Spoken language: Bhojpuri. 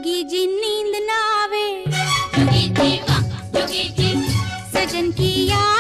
जोगी जी नींद ना आवे, जोगी जी वाह जोगी जी, सजन की याद